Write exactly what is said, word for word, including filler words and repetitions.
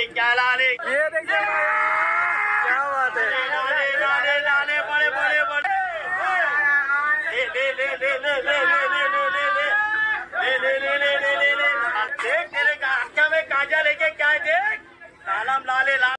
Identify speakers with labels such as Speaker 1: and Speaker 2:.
Speaker 1: क्या लाले,
Speaker 2: ये देखिए क्या बात है।
Speaker 1: लाले लाले लाले बड़े बड़े बड़े, ले ले ले ले ले ले ले ले ले ले ले ले ले ले ले ले ले, देख तेरे आँखों में काजल लेके क्या देख, लालम लाले लाले।